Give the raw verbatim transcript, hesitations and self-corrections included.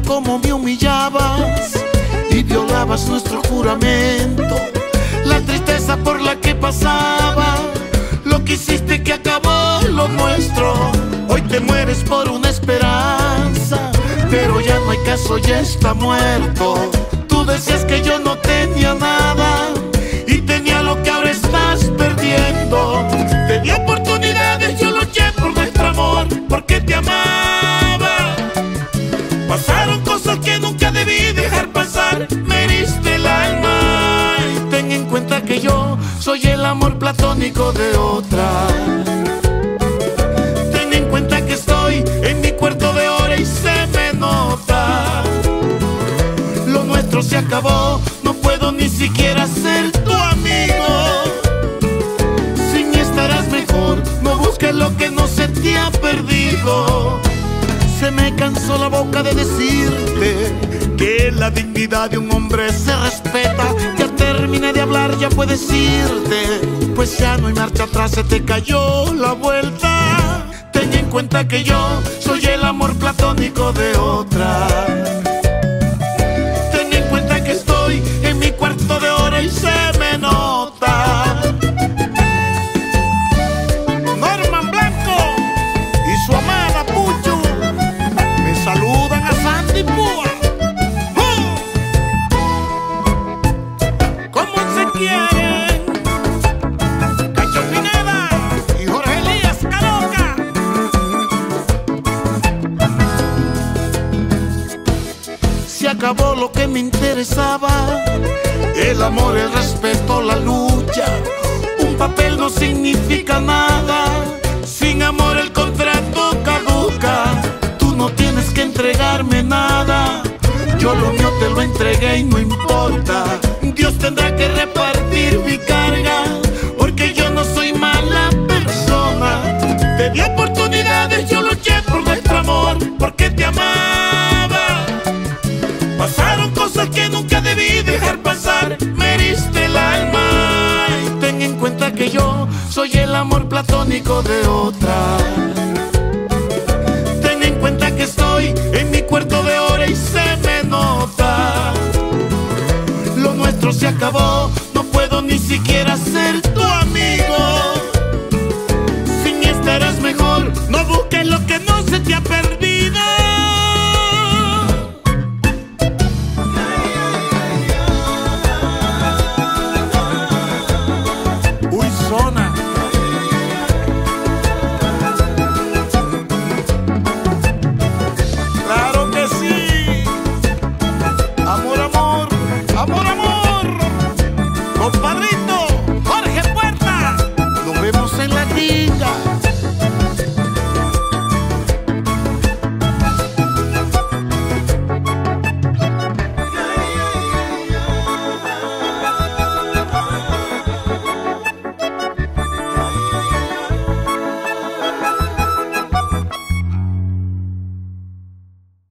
cómo me humillabas y violabas nuestro juramento. La tristeza por la que pasaba, lo que hiciste que acabó lo nuestro. Hoy te mueres por una esperanza, pero ya no hay caso, ya está muerto. Tú decías que yo no tenía nada y tenía lo que ahora estás perdiendo. Te di oportunidades, yo luché por nuestro amor, porque te amaba. Pasaron cosas que nunca debí dejar pasar, me heriste el alma. Y ten en cuenta que yo soy el amor platónico de otra. Ten en cuenta que estoy en mi cuarto de hora y se me nota. Lo nuestro se acabó, no puedo ni siquiera ser tu amigo. Sin mí estarás mejor, no busques lo que no se te ha perdido. Se me cansó la boca de decirte que la dignidad de un hombre se respeta. Ya terminé de hablar, ya puedes irte, pues ya no hay marcha atrás, se te cayó la vuelta. Ten en cuenta que yo soy el amor platónico de otra. Ten en cuenta que estoy en mi cuarto de hora y se me nota. Norman Blanco y su amada Puchu saludan a Sandy Púa. ¡Uh! ¿Cómo se quieren? Cacho Pineda y Jorge Elías Caroca. Se acabó lo que me interesaba, el amor, el respeto, la lucha. Un papel no significa nada, sin amor el contrato caduca. No tienes que entregarme nada, yo lo mío te lo entregué y no importa. Dios tendrá que repartir mi carga, porque yo no soy mala persona. Te di oportunidades, yo luché por nuestro amor, porque te amaba. Pasaron cosas que nunca debí dejar pasar, me heriste el alma. Y ten en cuenta que yo soy el amor platónico de otra. Que estoy en mi cuarto de hora y se me nota. Lo nuestro se acabó, no puedo ni siquiera ser tu amigo. Sin mí estarás mejor, no busques lo que no se te ha perdido.